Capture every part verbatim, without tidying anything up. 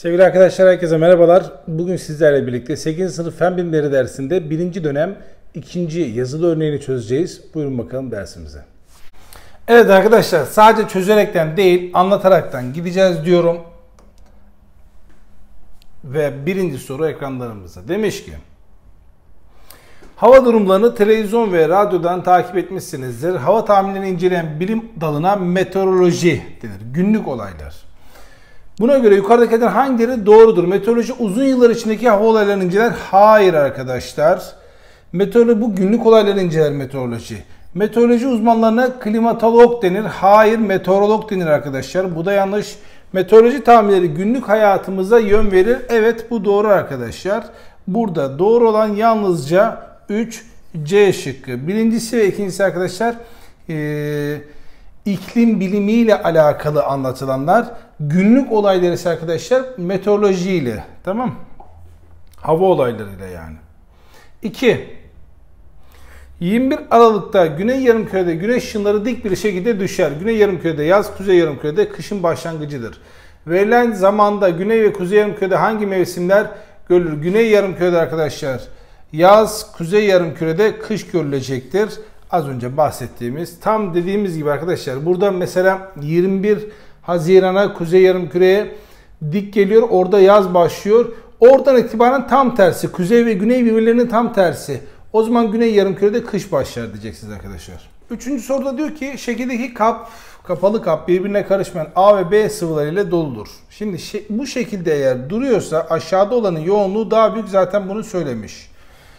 Sevgili arkadaşlar, herkese merhabalar. Bugün sizlerle birlikte sekizinci sınıf Fen Bilimleri dersinde birinci dönem ikinci yazılı örneğini çözeceğiz. Buyurun bakalım dersimize. Evet arkadaşlar, sadece çözerekten değil anlataraktan gideceğiz diyorum. Ve birinci soru ekranlarımızda. Demiş ki, hava durumlarını televizyon ve radyodan takip etmişsinizdir. Hava tahminlerini inceleyen bilim dalına meteoroloji denir. Günlük olaylar. Buna göre yukarıdakilerden hangileri doğrudur? Meteoroloji uzun yıllar içindeki hava olaylarını inceler. Hayır arkadaşlar. Meteoroloji bu günlük olayları inceler meteoroloji. Meteoroloji uzmanlarına klimatolog denir. Hayır, meteorolog denir arkadaşlar. Bu da yanlış. Meteoroloji tahminleri günlük hayatımıza yön verir. Evet, bu doğru arkadaşlar. Burada doğru olan yalnızca üç C şıkkı. Birincisi ve ikincisi arkadaşlar ee, iklim bilimiyle alakalı anlatılanlar. Günlük olayları ise arkadaşlar meteorolojiyle, tamam, hava olaylarıyla yani. iki. yirmi bir Aralık'ta Güney Yarımküre'de güneş ışınları dik bir şekilde düşer. Güney Yarımküre'de yaz, Kuzey Yarımküre'de kışın başlangıcıdır. Verilen zamanda Güney ve Kuzey Yarımküre'de hangi mevsimler görülür? Güney Yarımküre'de arkadaşlar yaz, Kuzey Yarımküre'de kış görülecektir. Az önce bahsettiğimiz, tam dediğimiz gibi arkadaşlar. Burada mesela yirmi bir Haziran'a Kuzey Yarımküre'ye dik geliyor. Orada yaz başlıyor. Oradan itibaren tam tersi. Kuzey ve Güney birbirlerinin tam tersi. O zaman Güney Yarımküre'de kış başlar diyeceksiniz arkadaşlar. Üçüncü soruda diyor ki şekildeki kap, kapalı kap birbirine karışmayan A ve B sıvılarıyla doludur. Şimdi bu şekilde eğer duruyorsa aşağıda olanın yoğunluğu daha büyük, zaten bunu söylemiş.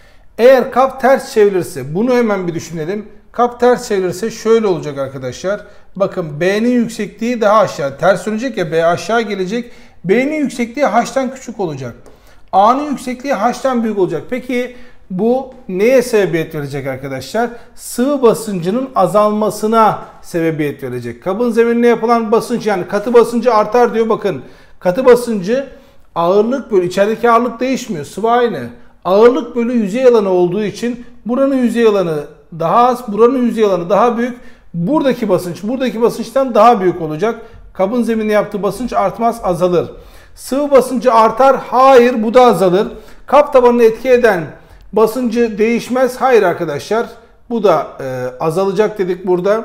Eğer kap ters çevrilirse, bunu hemen bir düşünelim. Kap ters çevrilirse şöyle olacak arkadaşlar. Bakın B'nin yüksekliği daha aşağı. Ters dönecek ya, B aşağı gelecek. B'nin yüksekliği H'tan küçük olacak. A'nın yüksekliği H'tan büyük olacak. Peki bu neye sebebiyet verecek arkadaşlar? Sıvı basıncının azalmasına sebebiyet verecek. Kabın zeminine yapılan basınç, yani katı basıncı artar diyor. Bakın katı basıncı ağırlık bölü, içerideki ağırlık değişmiyor. Sıvı aynı. Ağırlık bölü yüzey alanı olduğu için buranın yüzey alanı daha az, buranın yüzey alanı daha büyük. Buradaki basınç, buradaki basınçtan daha büyük olacak. Kabın zeminine yaptığı basınç artmaz, azalır. Sıvı basıncı artar. Hayır, bu da azalır. Kap tabanını etki eden basıncı değişmez. Hayır arkadaşlar. Bu da e, azalacak dedik burada.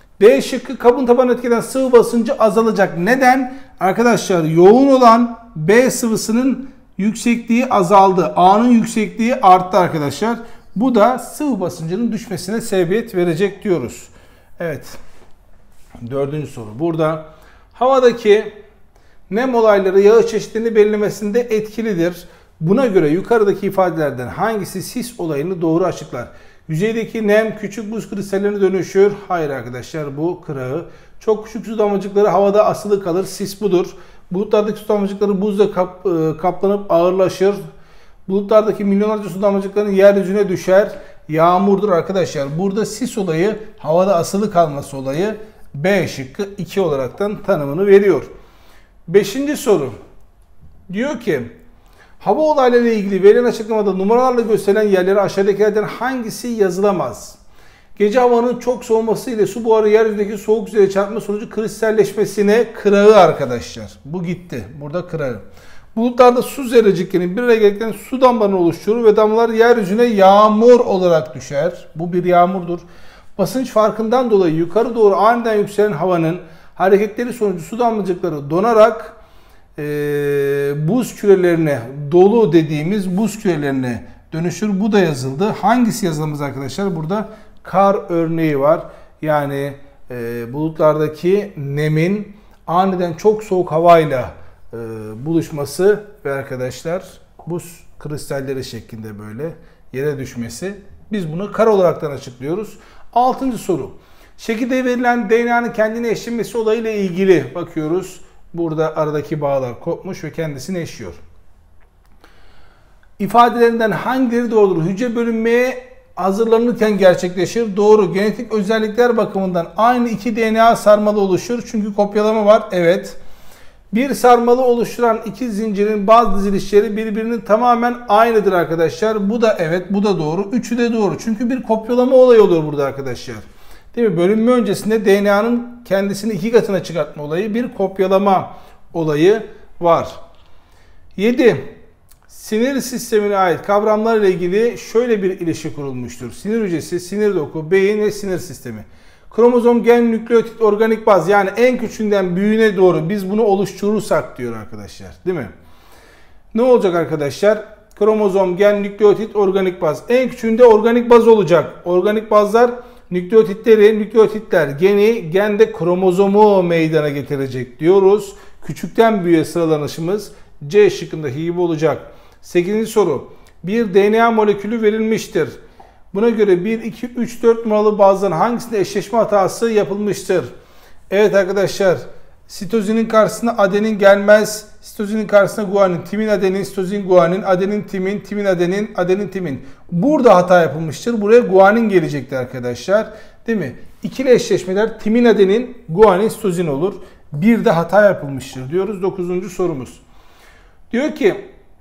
D şıkkı, kabın tabanını etki eden sıvı basıncı azalacak. Neden? Arkadaşlar yoğun olan B sıvısının yüksekliği azaldı. A'nın yüksekliği arttı arkadaşlar. Bu da sıvı basıncının düşmesine sebebiyet verecek diyoruz. Evet. Dördüncü soru. Burada havadaki nem olayları yağış çeşitlerini belirlemesinde etkilidir. Buna göre yukarıdaki ifadelerden hangisi sis olayını doğru açıklar? Yüzeydeki nem küçük buz kristallerine dönüşür. Hayır arkadaşlar, bu kırağı. Çok küçük su damlacıkları havada asılı kalır. Sis budur. Bulutlardaki su damlacıkları buzla kap, kaplanıp ağırlaşır. Bulutlardaki milyonlarca su damlacıklarının yeryüzüne düşer. Yağmurdur arkadaşlar. Burada sis olayı havada asılı kalması olayı. B şıkkı iki olaraktan tanımını veriyor. Beşinci soru. Diyor ki hava olaylarıyla ilgili verilen açıklamada numaralarla gösterilen yerlere aşağıdakilerden hangisi yazılamaz? Gece havanın çok soğuması ile su buharı yeryüzündeki soğuk yüzeye çarpma sonucu kristalleşmesine kırağı arkadaşlar. Bu gitti. Burada kırağı. Bulutlarda su zerreciklerinin bir araya geldikten su damlalarını oluşturur ve damlalar yeryüzüne yağmur olarak düşer. Bu bir yağmurdur. Basınç farkından dolayı yukarı doğru aniden yükselen havanın hareketleri sonucu su damlacıkları donarak e, buz kürelerine, dolu dediğimiz buz kürelerine dönüşür. Bu da yazıldı. Hangisi yazılamaz arkadaşlar? Burada kar örneği var. Yani e, bulutlardaki nemin aniden çok soğuk havayla e, buluşması ve arkadaşlar buz kristalleri şeklinde böyle yere düşmesi. Biz bunu kar olaraktan açıklıyoruz. Altıncı soru. Şekilde verilen D N A'nın kendine eşlenmesi olayıyla ilgili bakıyoruz. Burada aradaki bağlar kopmuş ve kendisini eşiyor. İfadelerinden hangileri doğrudur? Hücre bölünmeye hazırlanırken gerçekleşir. Doğru. Genetik özellikler bakımından aynı iki D N A sarmalı oluşur. Çünkü kopyalama var. Evet. Bir sarmalı oluşturan iki zincirin bazı dizilişleri birbirinin tamamen aynıdır arkadaşlar. Bu da evet, bu da doğru. Üçü de doğru. Çünkü bir kopyalama olayı olur burada arkadaşlar. Değil mi? Bölünme öncesinde D N A'nın kendisini iki katına çıkartma olayı, bir kopyalama olayı var. yedi. Sinir sistemine ait kavramlarla ilgili şöyle bir ilişki kurulmuştur. Sinir hücresi, sinir doku, beyin ve sinir sistemi. Kromozom, gen, nükleotit, organik baz, yani en küçüğünden büyüğüne doğru biz bunu oluşturursak diyor arkadaşlar. Değil mi? Ne olacak arkadaşlar? Kromozom, gen, nükleotit, organik baz. En küçüğünde organik baz olacak. Organik bazlar nükleotitleri, nükleotitler geni, gen de kromozomu meydana getirecek diyoruz. Küçükten büyüğe sıralanışımız C şıkkındaki gibi olacak. sekizinci soru. Bir D N A molekülü verilmiştir. Buna göre bir, iki, üç, dört numaralı bazların hangisinde eşleşme hatası yapılmıştır? Evet arkadaşlar, sitozinin karşısına adenin gelmez. Sitozinin karşısına guanin, timin adenin, sitozin guanin, adenin timin, timin adenin, adenin timin. Burada hata yapılmıştır. Buraya guanin gelecekti arkadaşlar. Değil mi? İkili eşleşmeler timin adenin, guanin, sitozin olur. Bir de hata yapılmıştır diyoruz. dokuzuncu sorumuz. Diyor ki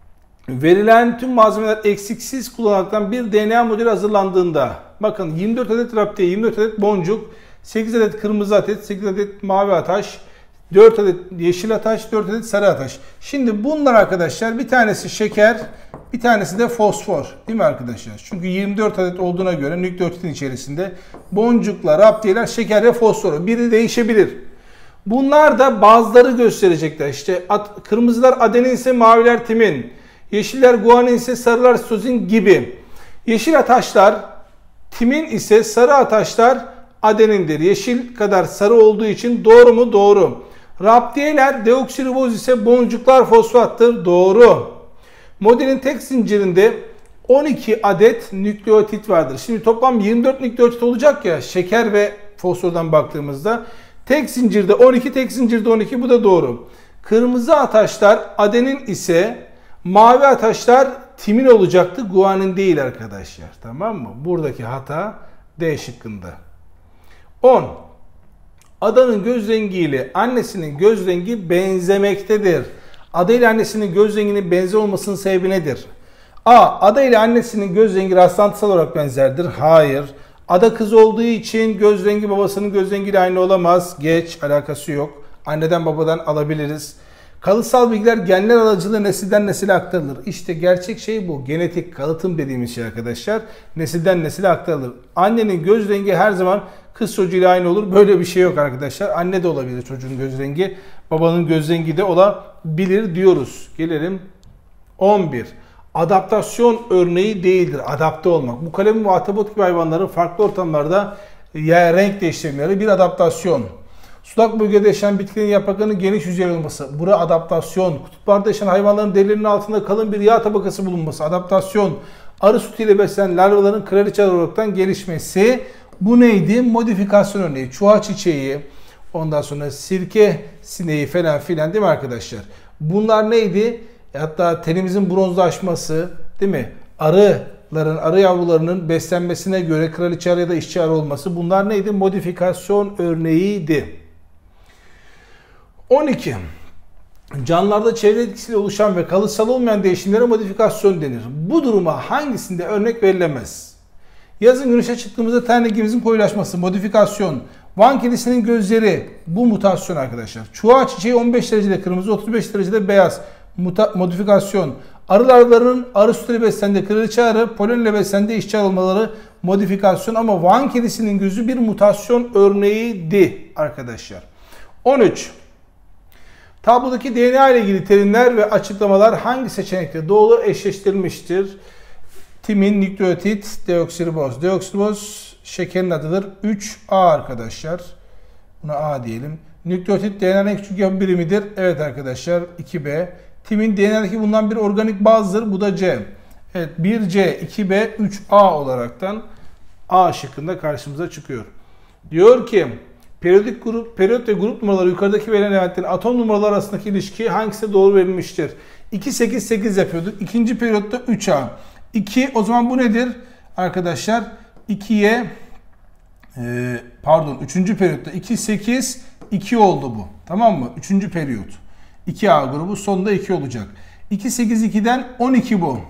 verilen tüm malzemeler eksiksiz kullanaraktan bir D N A modeli hazırlandığında, bakın yirmi dört adet raptiye, yirmi dört adet boncuk, sekiz adet kırmızı adet, sekiz adet mavi ataş, dört adet yeşil ataş, dört adet sarı ataş. Şimdi bunlar arkadaşlar, bir tanesi şeker, bir tanesi de fosfor. Değil mi arkadaşlar? Çünkü yirmi dört adet olduğuna göre nükleotitin içerisinde boncuklar, raptiyeler, şeker ve fosfor. Biri değişebilir. Bunlar da bazıları gösterecekler. İşte at, kırmızılar adenin ise maviler timin, yeşiller guanin ise sarılar sitozin gibi. Yeşil ataşlar timin ise sarı ataşlar adenindir. Yeşil kadar sarı olduğu için doğru mu? Doğru. Raptiyeler deoksiriboz ise boncuklar fosfattır. Doğru. Modelin tek zincirinde on iki adet nükleotit vardır. Şimdi toplam yirmi dört nükleotit olacak ya şeker ve fosfordan baktığımızda. Tek zincirde on iki, tek zincirde on iki, bu da doğru. Kırmızı ataşlar adenin ise mavi ataşlar timin olacaktı. Guanin değil arkadaşlar. Tamam mı? Buradaki hata D şıkkında. on. Adanın göz rengiyle annesinin göz rengi benzemektedir. Ada ile annesinin göz renginin benzer olmasının sebebi nedir? A. Ada ile annesinin göz rengi rastlantısal olarak benzerdir. Hayır. Ada kız olduğu için göz rengi babasının göz rengiyle aynı olamaz. Geç, alakası yok. Anneden babadan alabiliriz. Kalıtsal bilgiler genler aracılığıyla nesilden nesile aktarılır. İşte gerçek şey bu. Genetik kalıtım dediğimiz şey arkadaşlar. Nesilden nesile aktarılır. Annenin göz rengi her zaman kız çocuğuyla aynı olur. Böyle bir şey yok arkadaşlar. Anne de olabilir çocuğun göz rengi. Babanın göz rengi de olabilir diyoruz. Gelelim on bir. Adaptasyon örneği değildir. Adapte olmak. Bu kalemin ve ahtapot gibi hayvanların farklı ortamlarda yer, renk değiştirmeleri bir adaptasyon. Sulak bölgede yaşayan bitkilerin yapraklarının geniş yüzeyli olması. Bura adaptasyon. Kutuplarda yaşayan hayvanların derilerinin altında kalın bir yağ tabakası bulunması. Adaptasyon. Arı sütüyle beslenen larvaların kraliçe olaraktan gelişmesi. Bu neydi? Modifikasyon örneği. Çuha çiçeği, ondan sonra sirke sineği falan filan, değil mi arkadaşlar? Bunlar neydi? Hatta tenimizin bronzlaşması, değil mi? Arıların, arı yavrularının beslenmesine göre kraliçe arı ya da işçi arı olması. Bunlar neydi? Modifikasyon örneğiydi. on iki. Canlılarda çevre etkisiyle oluşan ve kalıtsal olmayan değişimlere modifikasyon denir. Bu duruma hangisinde örnek verilemez? Yazın güneşe çıktığımızda ten rengimizin koyulaşması, modifikasyon. Van kedisinin gözleri, bu mutasyon arkadaşlar. Çuha çiçeği on beş derecede kırmızı, otuz beş derecede beyaz, Muta modifikasyon. Arı larvalarının arı sütüyle beslendiği kraliçe arı, polenle beslendiği işçi arı olmaları, modifikasyon. Ama Van kedisinin gözü bir mutasyon örneğiydi arkadaşlar. on üç. Tablodaki D N A ile ilgili terimler ve açıklamalar hangi seçenekte doğru eşleştirilmiştir? Timin, nükleotit, deoksiriboz. Deoksiriboz şekerin adıdır. üç A arkadaşlar. Buna A diyelim. Nükleotit D N A'nın en küçük yapı birimidir. Evet arkadaşlar, iki B. Timin D N A'daki bulunan bir organik bazdır. Bu da C. Evet, bir C, iki B, üç A olaraktan A şıkkında karşımıza çıkıyor. Diyor ki periyodik grup, periyot ve grup numaraları yukarıdaki verilen elementlerin atom numaraları arasındaki ilişki hangisi doğru verilmiştir? iki, sekiz, sekiz yapıyorduk. İkinci periyotta üç A. iki, o zaman bu nedir arkadaşlar? ikiye e, pardon üçüncü periyotta iki, sekiz, iki oldu bu. Tamam mı? üçüncü periyot. iki A grubu, sonunda iki olacak. iki, sekiz, iki'den on iki bu.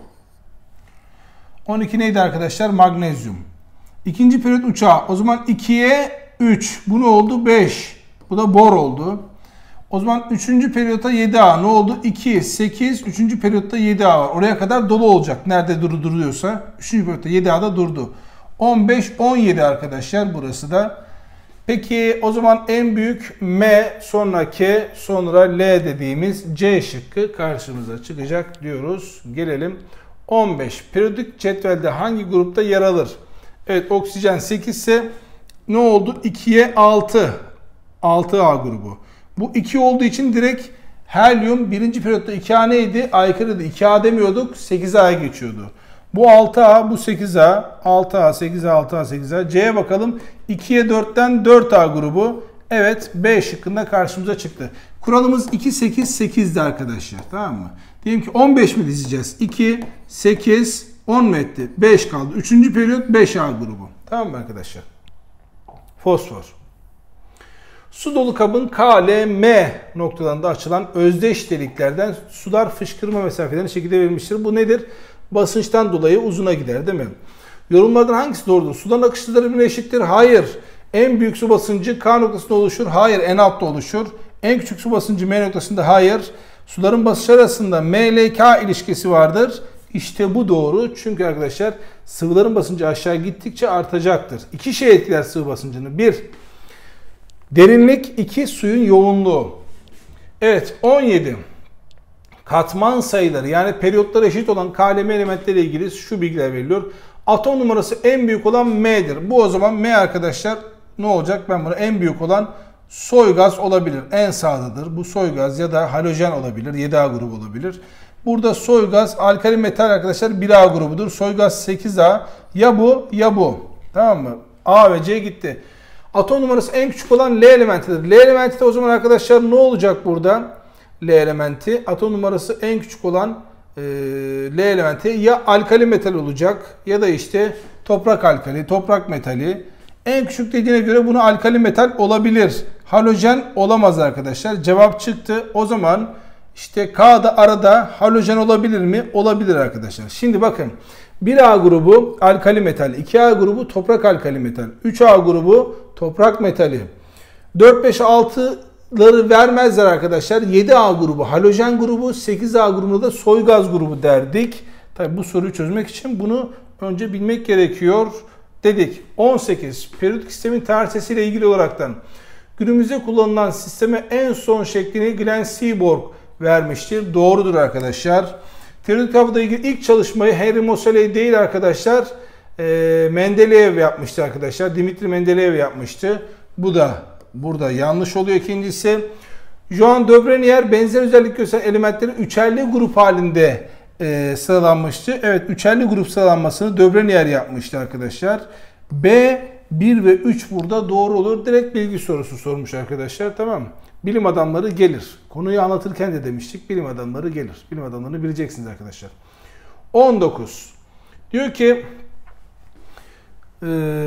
on iki neydi arkadaşlar? Magnezyum. İkinci periyot üç A. O zaman ikiye üç. Bu ne oldu? beş. Bu da bor oldu. O zaman üçüncü periyotta yedi A ne oldu? iki, sekiz, üçüncü periyotta yedi A var. Oraya kadar dolu olacak. Nerede duru duruyorsa. üçüncü periyotta yedi A'da durdu. on beş, on yedi arkadaşlar burası da. Peki o zaman en büyük M, sonra K, sonra L dediğimiz C şıkkı karşımıza çıkacak diyoruz. Gelelim on beş. Periyodik cetvelde hangi grupta yer alır? Evet, oksijen sekiz ise ne oldu? ikiye altı. altı A grubu. Bu iki olduğu için direkt helyum birinci periyotta iki A neydi? Aykırıydı. iki A demiyorduk. sekiz A'ya geçiyordu. Bu altı A, bu sekiz A. altı A, sekiz A, altı A, sekiz A. C'ye bakalım. ikiye dörtten dört A grubu. Evet, B şıkkında karşımıza çıktı. Kuralımız iki, sekiz, sekizdi arkadaşlar. Tamam mı? Diyelim ki on beş mi dizeceğiz? iki, sekiz, on mu etti? beş kaldı. üçüncü periyot beş A grubu. Tamam mı arkadaşlar? Fosfor. Su dolu kabın K, L, M noktalarında açılan özdeş deliklerden sular fışkırma mesafelerine şekilde verilmiştir. Bu nedir? Basınçtan dolayı uzuna gider değil mi? Yorumlardan hangisi doğrudur? Sudan akışları birbirine eşittir. Hayır. En büyük su basıncı K noktasında oluşur. Hayır. En altta oluşur. En küçük su basıncı M noktasında. Hayır. Suların basıncı arasında M ile K ilişkisi vardır. İşte bu doğru. Çünkü arkadaşlar sıvıların basıncı aşağı gittikçe artacaktır. İki şey etkiler sıvı basıncını. Bir, derinlik. iki, suyun yoğunluğu. Evet, on yedi. Katman sayıları yani periyotları eşit olan K L M elementleriyle ilgili şu bilgiler veriliyor. Atom numarası en büyük olan M'dir. Bu o zaman M arkadaşlar ne olacak? Ben bunu en büyük olan soy gaz olabilir. En sağdadır. Bu soy gaz ya da halojen olabilir. yedi A grubu olabilir. Burada soy gaz alkali metal arkadaşlar bir A grubudur. Soy gaz sekiz A. Ya bu ya bu. Tamam mı? A ve C gitti. Atom numarası en küçük olan L elementidir. L elementi de o zaman arkadaşlar ne olacak burada? L elementi. Atom numarası en küçük olan e, L elementi ya alkali metal olacak ya da işte toprak alkali, toprak metali. En küçük dediğine göre bunu alkali metal olabilir. Halojen olamaz arkadaşlar. Cevap çıktı. O zaman işte K'da arada halojen olabilir mi? Olabilir arkadaşlar. Şimdi bakın. bir A grubu alkali metal, iki A grubu toprak alkali metal, üç A grubu toprak metali. dört, beş, altıları vermezler arkadaşlar. yedi A grubu halojen grubu, sekiz A grubunda da soy gaz grubu derdik. Tabi bu soruyu çözmek için bunu önce bilmek gerekiyor dedik. on sekiz. Periyodik sistemin tarihçesiyle ilgili olaraktan günümüzde kullanılan sisteme en son şeklini Glenn Seaborg vermiştir. Doğrudur arkadaşlar. Periyodik tabloda ilgili ilk çalışmayı Henry Moseley değil arkadaşlar. E, Mendeleev yapmıştı arkadaşlar. Dimitri Mendeleev yapmıştı. Bu da burada yanlış oluyor ikincisi. Joan de Broglie benzer özellik gösteren elementlerin üçerli grup halinde e, sıralanmıştı. Evet, üçerli grup sıralanmasını de Broglie yapmıştı arkadaşlar. B, bir ve üç burada doğru olur. Direkt bilgi sorusu sormuş arkadaşlar. Tamam mı? Bilim adamları gelir. Konuyu anlatırken de demiştik. Bilim adamları gelir. Bilim adamlarını bileceksiniz arkadaşlar. on dokuz. Diyor ki e,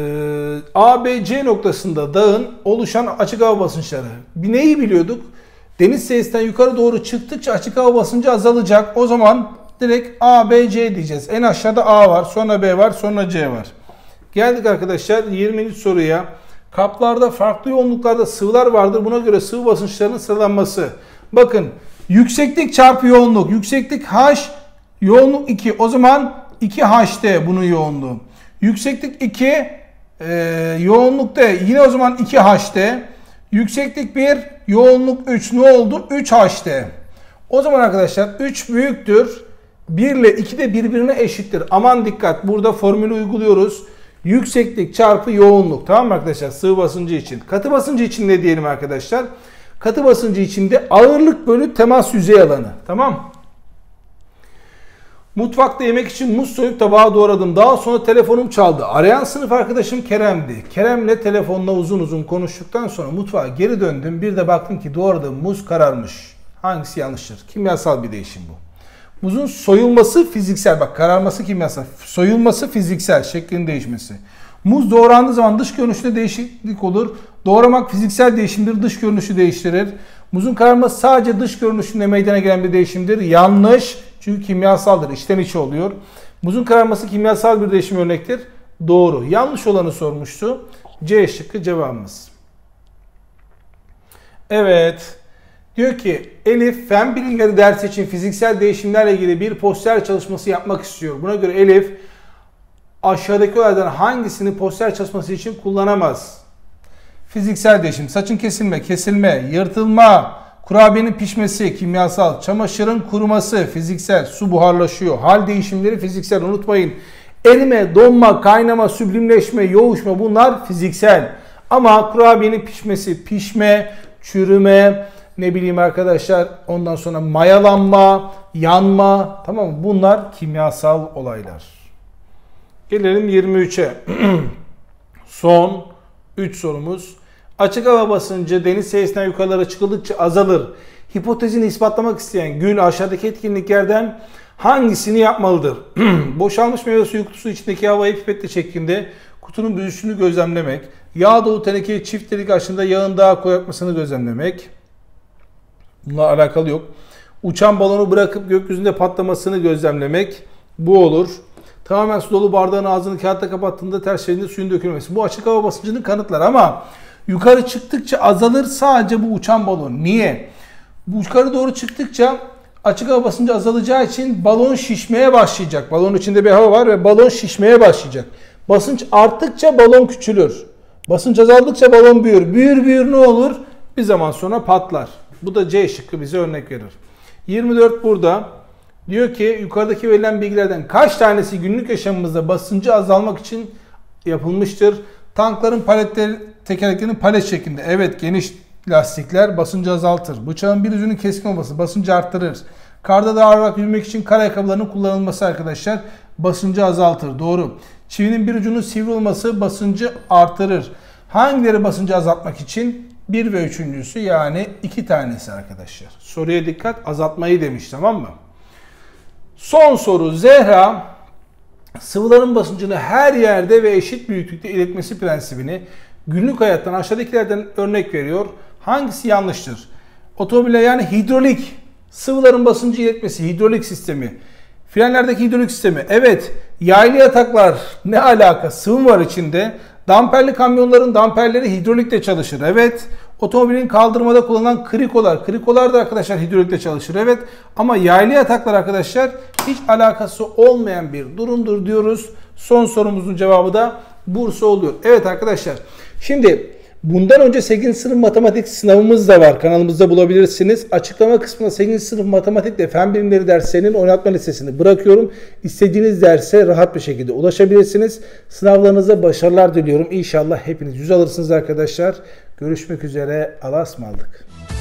A B C noktasında dağın oluşan açık hava basınçları. Bir neyi biliyorduk? Deniz seviyesinden yukarı doğru çıktıkça açık hava basıncı azalacak. O zaman direkt A B C diyeceğiz. En aşağıda A var, sonra B var, sonra C var. Geldik arkadaşlar yirminci soruya. Kaplarda farklı yoğunluklarda sıvılar vardır. Buna göre sıvı basınçlarının sıralanması. Bakın yükseklik çarpı yoğunluk. Yükseklik H, yoğunluk iki. O zaman iki H'te bunun yoğunluğu. Yükseklik iki, e, yoğunluk D. Yine o zaman iki H'te. Yükseklik bir, yoğunluk üç. Ne oldu? üç H'te. O zaman arkadaşlar üç büyüktür. bir ile iki de birbirine eşittir. Aman dikkat. Burada formülü uyguluyoruz. Yükseklik çarpı yoğunluk. Tamam mı arkadaşlar? Sıvı basıncı için. Katı basıncı için ne diyelim arkadaşlar? Katı basıncı için de ağırlık bölü temas yüzey alanı. Tamam. Mutfakta yemek için muz soyup tabağa doğradım. Daha sonra telefonum çaldı. Arayan sınıf arkadaşım Kerem'di. Kerem'le telefonla uzun uzun konuştuktan sonra mutfağa geri döndüm. Bir de baktım ki doğradığım muz kararmış. Hangisi yanlıştır? Kimyasal bir değişim bu. Muzun soyulması fiziksel. Bak kararması kimyasal. Soyulması fiziksel. Şeklinin değişmesi. Muz doğrandığı zaman dış görünüşte değişiklik olur. Doğramak fiziksel değişimdir. Dış görünüşü değiştirir. Muzun kararması sadece dış görünüşünde meydana gelen bir değişimdir. Yanlış. Çünkü kimyasaldır. İçten içe oluyor. Muzun kararması kimyasal bir değişim örnektir. Doğru. Yanlış olanı sormuştu. C şıkkı cevabımız. Evet. Diyor ki Elif fen bilimleri dersi için fiziksel değişimlerle ilgili bir poster çalışması yapmak istiyor. Buna göre Elif aşağıdaki olaylardan hangisini poster çalışması için kullanamaz? Fiziksel değişim, saçın kesilme, kesilme, yırtılma, kurabiyenin pişmesi, kimyasal, çamaşırın kuruması, fiziksel, su buharlaşıyor, hal değişimleri fiziksel, unutmayın. Erime, donma, kaynama, süblimleşme, yoğuşma bunlar fiziksel. Ama kurabiyenin pişmesi, pişme, çürüme, ne bileyim arkadaşlar, ondan sonra mayalanma, yanma, tamam mı? Bunlar kimyasal olaylar. Gelelim yirmi üçe. Son üç sorumuz. Açık hava basıncı deniz seviyesinden yukarılara çıkıldıkça azalır. Hipotezini ispatlamak isteyen Gül aşağıdaki etkinliklerden hangisini yapmalıdır? Boşalmış meyve suyu kutusu içindeki havayı pipetle çektiğinde kutunun büzüşünü gözlemlemek. Yağ dolu tenekeye çift delik açtığında yağın daha koyu akmasını gözlemlemek. Bununla alakalı yok. Uçan balonu bırakıp gökyüzünde patlamasını gözlemlemek. Bu olur. Tamamen su dolu bardağın ağzını kağıtla kapattığında ters çevirdiğinde suyun dökülmesi. Bu açık hava basıncının kanıtları ama yukarı çıktıkça azalır sadece bu uçan balon. Niye? Bu yukarı doğru çıktıkça açık hava basıncı azalacağı için balon şişmeye başlayacak. Balonun içinde bir hava var ve balon şişmeye başlayacak. Basınç arttıkça balon küçülür. Basınç azaldıkça balon büyür. Büyür büyür ne olur? Bir zaman sonra patlar. Bu da C şıkkı bize örnek verir. yirmi dört burada. Diyor ki yukarıdaki verilen bilgilerden kaç tanesi günlük yaşamımızda basıncı azalmak için yapılmıştır? Tankların paletleri, tekerleklerinin palet şeklinde. Evet, geniş lastikler basıncı azaltır. Bıçağın bir ucunun keskin olması basıncı arttırır. Karda da ağırarak yürümek için kar ayakkabılarının kullanılması arkadaşlar basıncı azaltır. Doğru. Çivinin bir ucunun sivri olması basıncı artırır. Hangileri basıncı azaltmak için? bir ve üçüncüsü yani iki tanesi arkadaşlar. Soruya dikkat, azaltmayı demiş, tamam mı? Son soru. Zehra sıvıların basıncını her yerde ve eşit büyüklükte iletmesi prensibini günlük hayattan aşağıdakilerden örnek veriyor. Hangisi yanlıştır? Otomobile yani hidrolik sıvıların basıncı iletmesi, hidrolik sistemi. Frenlerdeki hidrolik sistemi. Evet, yaylı yataklar ne alaka? Sıvı var içinde. Damperli kamyonların damperleri hidrolikle çalışır. Evet. Otomobilin kaldırmada kullanılan krikolar. Krikolar da arkadaşlar hidrolikle çalışır. Evet. Ama yaylı yataklar arkadaşlar hiç alakası olmayan bir durumdur diyoruz. Son sorumuzun cevabı da Bursa oluyor. Evet arkadaşlar. Şimdi bundan önce sekizinci sınıf matematik sınavımız da var. Kanalımızda bulabilirsiniz. Açıklama kısmına sekizinci sınıf matematik ve fen bilimleri derslerinin oynatma listesini bırakıyorum. İstediğiniz derse rahat bir şekilde ulaşabilirsiniz. Sınavlarınıza başarılar diliyorum. İnşallah hepiniz yüz alırsınız arkadaşlar. Görüşmek üzere. Allah'a ısmarladık.